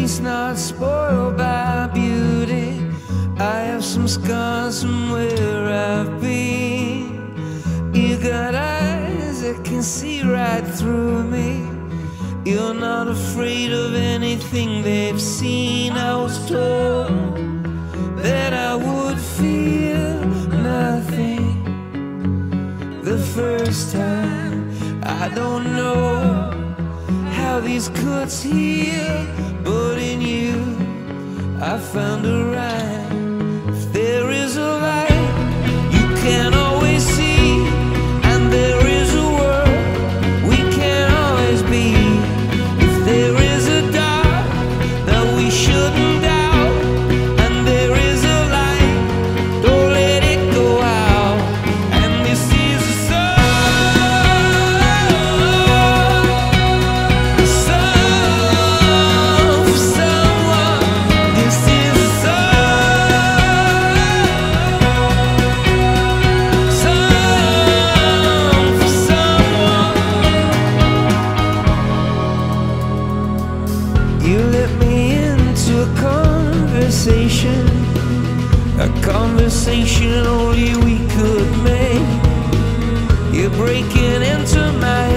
taste not spoiled by beauty. I have some scars from where I've been. You got eyes that can see right through me. You're not afraid of anything they've seen. I was told that I would feel nothing the first time. I don't know how these cuts heal, but in you I found a rhyme. If there is a light you can always see, and there is a world we can always be. If there is a dark that we shouldn't doubt, and there is a light, don't let it go out. And this is a song for someone. This is a song for someone. You let me into a conversation only we could make. You're breaking into my